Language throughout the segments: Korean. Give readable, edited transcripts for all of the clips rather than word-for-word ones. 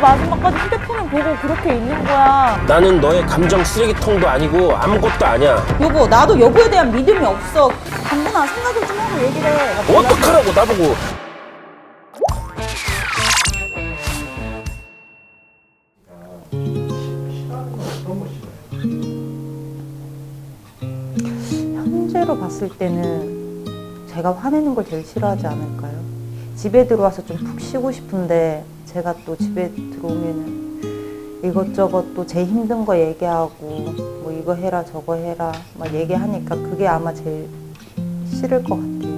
마지막까지 휴대폰을 보고 그렇게 있는 거야? 나는 너의 감정 쓰레기통도 아니고 아무것도 아니야. 여보, 나도 여보에 대한 믿음이 없어. 강근아, 생각을 좀 하고 얘기를 해. 어떡하라고 나보고. 현재로 봤을 때는 제가 화내는 걸 제일 싫어하지 않을까요? 집에 들어와서 좀 푹 쉬고 싶은데 제가 또 집에 들어오면은 이것저것 또 제 힘든 거 얘기하고 뭐 이거 해라 저거 해라 막 얘기하니까 그게 아마 제일 싫을 것 같아요.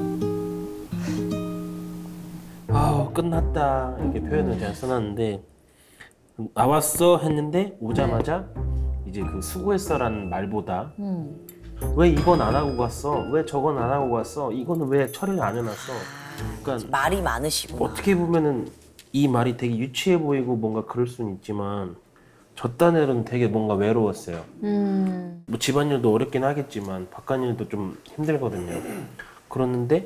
끝났다 이렇게 표현을 제가 써놨는데, 나왔어 했는데 오자마자 이제 그 수고했어라는 말보다 왜 이건 안 하고 갔어? 왜 저건 안 하고 갔어? 이거는 왜 처리를 안 해놨어? 그러니까 말이 많으시구나. 어떻게 보면은 이 말이 되게 유치해 보이고 뭔가 그럴 수는 있지만 저 딴에는 되게 뭔가 외로웠어요. 뭐 집안일도 어렵긴 하겠지만 바깥일도 좀 힘들거든요. 그러는데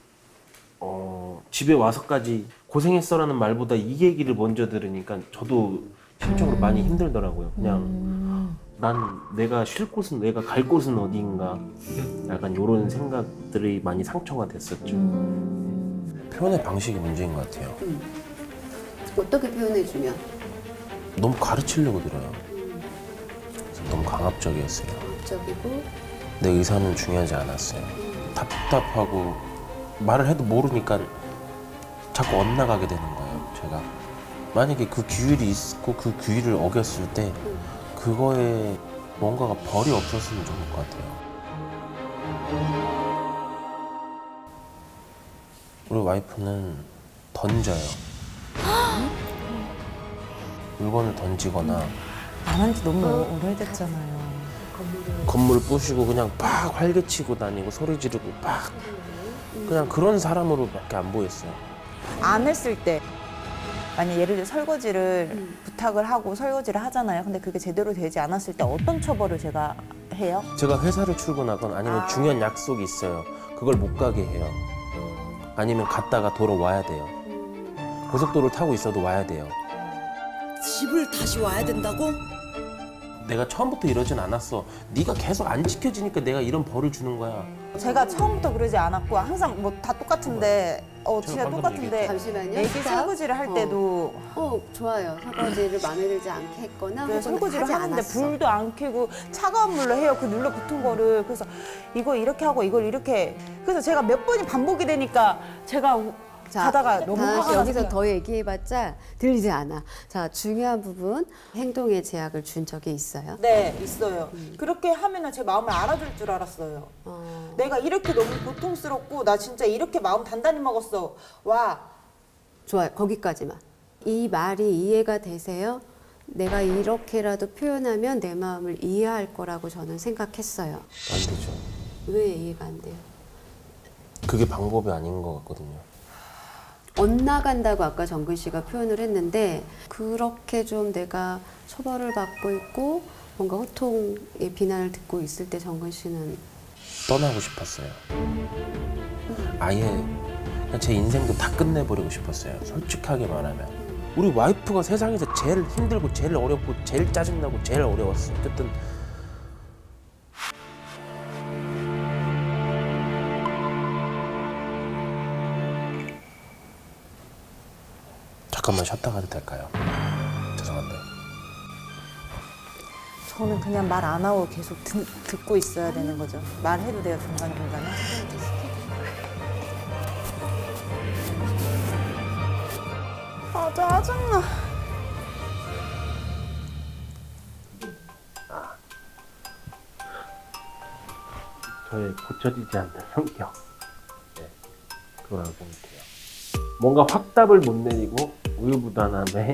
집에 와서까지 고생했어라는 말보다 이 얘기를 먼저 들으니까 저도 심적으로 많이 힘들더라고요. 그냥 난 내가 쉴 곳은, 내가 갈 곳은 어디인가, 약간 이런 생각들이 많이 상처가 됐었죠. 표현의 방식이 문제인 것 같아요. 어떻게 표현해주면? 너무 가르치려고 들어요. 너무 강압적이었어요. 적이고 내 의사는 중요하지 않았어요. 답답하고 말을 해도 모르니까 자꾸 엇나가게 되는 거예요. 제가 만약에 그 규율이 있고 그 규율을 어겼을 때 그거에 뭔가가 벌이 없었으면 좋을 것 같아요. 우리 와이프는 던져요. 물건을 던지거나 안 한 지 너무 오래됐잖아요. 건물을 부시고 그냥 팍 활개치고 다니고 소리 지르고 팍, 그냥 그런 사람으로밖에 안 보였어요. 안 했을 때 만약 예를 들어 설거지를 부탁을 하고 설거지를 하잖아요. 근데 그게 제대로 되지 않았을 때 어떤 처벌을 제가 해요? 제가 회사를 출근하건 아니면 중요한 약속이 있어요. 그걸 못 가게 해요. 아니면 갔다가 돌아와야 돼요. 고속도로를 타고 있어도 와야 돼요. 집을 다시 와야 된다고? 내가 처음부터 이러진 않았어. 네가 계속 안 지켜지니까 내가 이런 벌을 주는 거야. 제가 처음부터 그러지 않았고 항상 뭐 다 똑같은데 진짜 방금 똑같은데 잠시만요. 애기 스탑. 설거지를 할 때도 좋아요. 설거지를 마음에 들지 않게 했거나 혹은 설거지를 하지 하는데 않았어. 불도 안 켜고 차가운 물로 해요. 그 눌러 붙은 거를. 그래서 이거 이렇게 하고 이걸 이렇게. 그래서 제가 몇 번이 반복이 되니까 제가 가다가 너무 다시 화가 여기서 나서 더 얘기해봤자 들리지 않아. 자, 중요한 부분, 행동에 제약을 준 적이 있어요? 네, 있어요. 그렇게 하면은 제 마음을 알아줄 줄 알았어요. 내가 이렇게 너무 고통스럽고 나 진짜 이렇게 마음 단단히 먹었어. 와. 좋아요. 거기까지만. 이 말이 이해가 되세요? 내가 이렇게라도 표현하면 내 마음을 이해할 거라고 저는 생각했어요. 안 되죠. 왜 이해가 안 돼요? 그게 방법이 아닌 것 같거든요. 엇나간다고 아까 정근 씨가 표현을 했는데 그렇게 좀 내가 처벌을 받고 있고 뭔가 호통의 비난을 듣고 있을 때 정근 씨는 떠나고 싶었어요. 아예 그냥 제 인생도 다 끝내버리고 싶었어요. 솔직하게 말하면. 우리 와이프가 세상에서 제일 힘들고 제일 어렵고 제일 짜증나고 제일 어려웠어. 어쨌든 잠깐만 쉬었다 가도 될까요? 죄송한데. 저는 그냥 말 안 하고 계속 듣고 있어야 되는 거죠. 말해도 돼요, 중간중간에. 아, 짜증나. 저의 고쳐지지 않는 성격. 네, 그거라고 생각해요. 뭔가 확답을 못 내리고 우유부단함에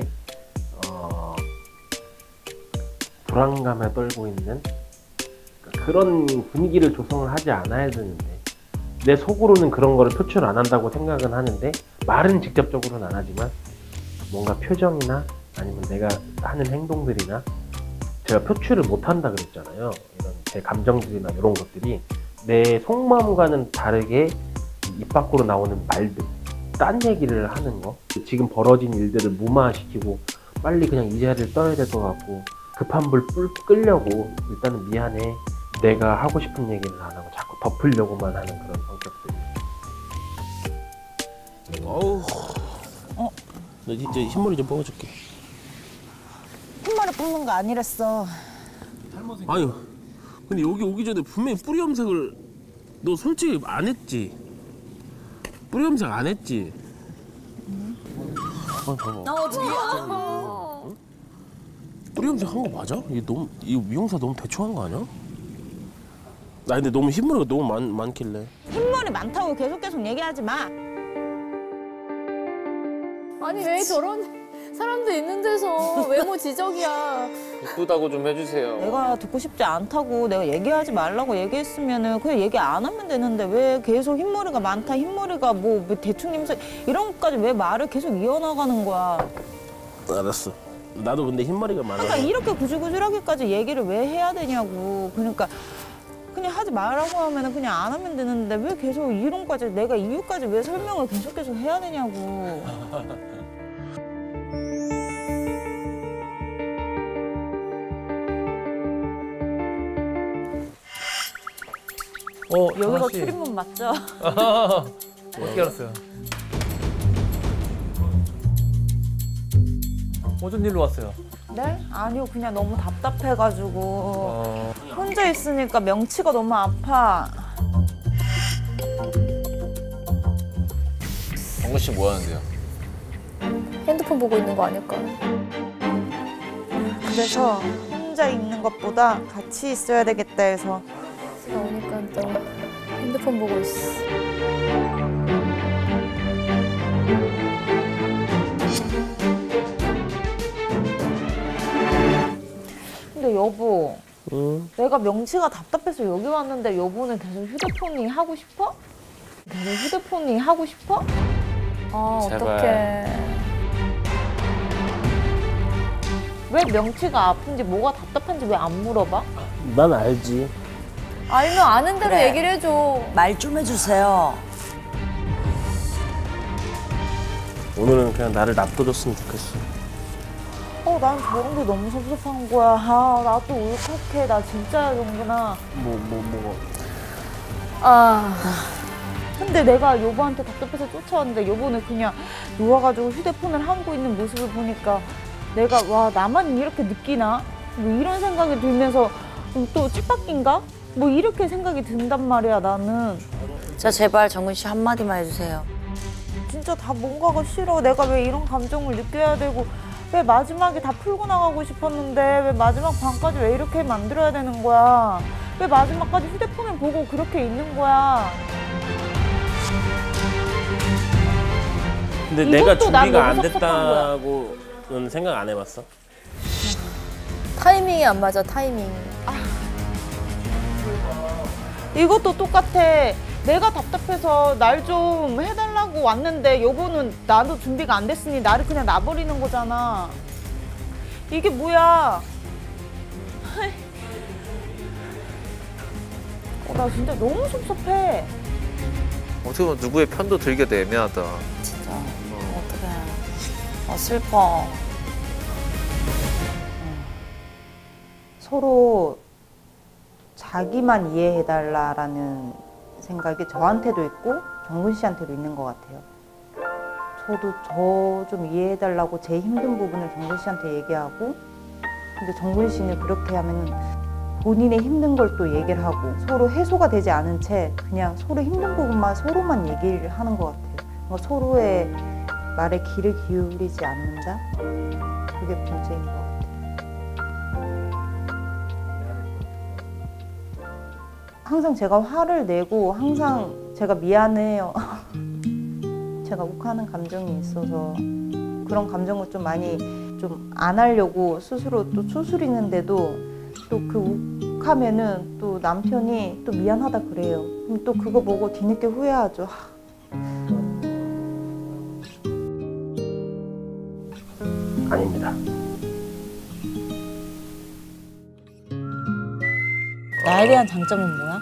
불안감에 떨고 있는 그런 분위기를 조성을 하지 않아야 되는데, 내 속으로는 그런 거를 표출 안 한다고 생각은 하는데 말은 직접적으로는 안 하지만 뭔가 표정이나 아니면 내가 하는 행동들이나 제가 표출을 못 한다 그랬잖아요. 이런 제 감정들이나 이런 것들이 내 속마음과는 다르게 입 밖으로 나오는 말들, 딴 얘기를 하는 거, 지금 벌어진 일들을 무마시키고 빨리 그냥 이 자리를 떠야 될 것 같고 급한 불 끌려고 일단은 미안해 내가 하고 싶은 얘기를 안 하고 자꾸 덮으려고만 하는 그런 성격들. 어우. 너 이제 흰머리 좀 뽑아줄게. 흰머리 뽑는 거 아니랬어. 아니, 근데 여기 오기 전에 분명히 뿌리 염색을 너 솔직히 안 했지? 뿌리 염색 안 했지? 봐봐. 뿌리 염색 한 거 맞아? 이 미용사 너무 대충 한 거 아니야? 나 근데 너무 흰머리가 너무 많길래. 흰머리 많다고 계속 얘기하지 마. 아니 왜 저런 사람도 있는 데서 외모 지적이야. 이쁘다고 좀 해주세요. 내가 듣고 싶지 않다고 내가 얘기하지 말라고 얘기했으면은 그냥 얘기 안 하면 되는데 왜 계속 흰머리가 많다, 흰머리가 뭐 대충 염색 이런 것까지 왜 말을 계속 이어나가는 거야. 알았어. 나도 근데 흰머리가 많아. 그러니까 이렇게 구질구질하게까지 얘기를 왜 해야 되냐고. 그러니까 그냥 하지 말라고 하면은 그냥 안 하면 되는데 왜 계속 이론까지 내가 이유까지 왜 설명을 계속 해야 되냐고. 여기가 출입문 맞죠? 어떻게 알았어요? 어쩐 일로 왔어요? 네? 아니요, 그냥 너무 답답해가지고 혼자 있으니까 명치가 너무 아파. 정근 씨 뭐 하는데요? 핸드폰 보고 있는 거 아닐까? 그래서 혼자 있는 것보다 같이 있어야 되겠다 해서. 집에 오니까 또 핸드폰 보고 있어. 근데 여보, 응? 내가 명치가 답답해서 여기 왔는데 여보는 계속 휴대폰이 하고 싶어? 계속 휴대폰이 하고 싶어? 아 제발. 어떡해. 왜 명치가 아픈지 뭐가 답답한지 왜 안 물어봐? 난 알지. 알면 아는 대로 그래. 얘기를 해줘. 말 좀 해주세요. 오늘은 그냥 나를 놔둬줬으면 좋겠어. 난 저런 게 너무 섭섭한 거야. 나도 울컥해. 나 진짜야, 정근아. 뭐가. 근데 내가 여보한테 답답해서 쫓아왔는데 여보는 그냥 누워가지고 휴대폰을 하고 있는 모습을 보니까 내가 와 나만 이렇게 느끼나? 뭐 이런 생각이 들면서 또 ጭ바뀐가? 뭐 이렇게 생각이 든단 말이야 나는. 자 제발 정근 씨 한마디만 해주세요. 진짜 다 뭔가가 싫어. 내가 왜 이런 감정을 느껴야 되고 왜 마지막에 다 풀고 나가고 싶었는데 왜 마지막 방까지 왜 이렇게 만들어야 되는 거야? 왜 마지막까지 휴대폰을 보고 그렇게 있는 거야? 근데 이것도 내가 난 준비가 너무 안 섭섭한 거야. 됐다고는 생각 안 해봤어? 타이밍이 안 맞아 타이밍. 이것도 똑같아. 내가 답답해서 날 좀 해달라고 왔는데 여보는 나도 준비가 안 됐으니 나를 그냥 놔버리는 거잖아. 이게 뭐야? 나 진짜 너무 섭섭해. 어떻게 보면 누구의 편도 들게 돼 애매하다. 진짜 어떡해. 슬퍼. 서로 자기만 이해해달라라는 생각이 저한테도 있고 정근 씨한테도 있는 것 같아요. 저도 저 좀 이해해달라고 제 힘든 부분을 정근 씨한테 얘기하고, 근데 정근 씨는 그렇게 하면 본인의 힘든 걸 또 얘기를 하고 서로 해소가 되지 않은 채 그냥 서로 힘든 부분만 서로만 얘기를 하는 것 같아요. 뭔가 서로의 말에 귀를 기울이지 않는다? 그게 문제인 것 같아요. 항상 제가 화를 내고 항상 제가 미안해요. 제가 욱하는 감정이 있어서 그런 감정을 좀 많이 좀 안 하려고 스스로 또 추스리는데도 또 그 욱하면은 또 남편이 또 미안하다 그래요. 그럼 또 그거 보고 뒤늦게 후회하죠. 아닙니다. 나에 대한 장점은 뭐야?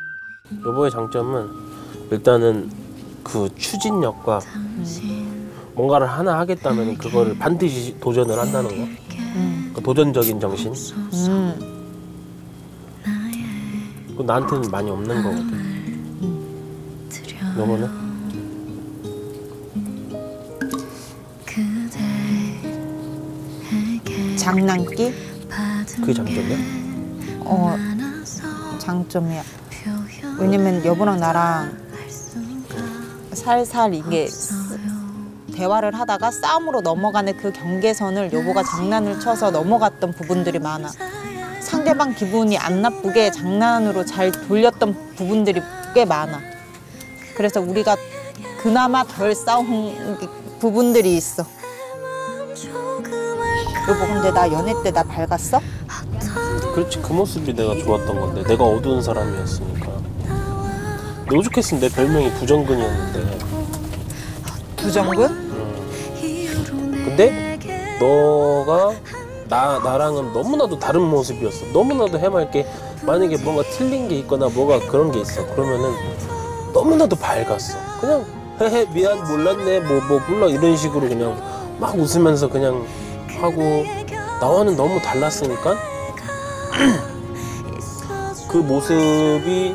여보의 장점은 일단은 그 추진력과 뭔가를 하나 하겠다면 그거를 반드시 도전을 한다는 거. 그 도전적인 정신. 그거 나한테는 많이 없는 거거든. 너무는? 장난기? 그게 장점이야? 장점이야. 왜냐면 여보랑 나랑 살살 이게 대화를 하다가 싸움으로 넘어가는 그 경계선을 여보가 장난을 쳐서 넘어갔던 부분들이 많아. 상대방 기분이 안 나쁘게 장난으로 잘 돌렸던 부분들이 꽤 많아. 그래서 우리가 그나마 덜 싸운 부분들이 있어. 여보 근데 나 연애 때 나 밝았어? 그렇지, 그 모습이 내가 좋았던 건데. 내가 어두운 사람이었으니까. 너 오죽했으면 내 별명이 부정근이었는데. 부정근? 근데 너가 나랑은 너무나도 다른 모습이었어. 너무나도 해맑게, 만약에 뭔가 틀린 게 있거나 뭐가 그런 게 있어. 그러면은 너무나도 밝았어. 그냥 헤헤 미안 몰랐네 뭐 몰라 이런 식으로 그냥 막 웃으면서 그냥 하고, 나와는 너무 달랐으니까 그 모습이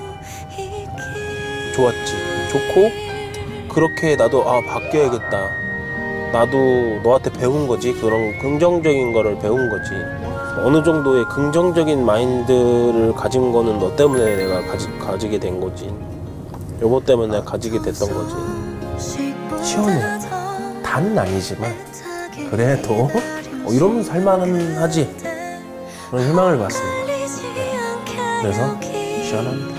좋았지. 좋고, 그렇게 나도 바뀌어야겠다. 나도 너한테 배운 거지. 그런 긍정적인 거를 배운 거지. 어느 정도의 긍정적인 마인드를 가진 거는 너 때문에 내가 가지게 된 거지. 여보 때문에 내가 가지게 됐던 거지. 시원해. 다는 아니지만 그래도 이러면 살만하지. 그런 희망을 봤습니다. 네. 그래서 시원합니다.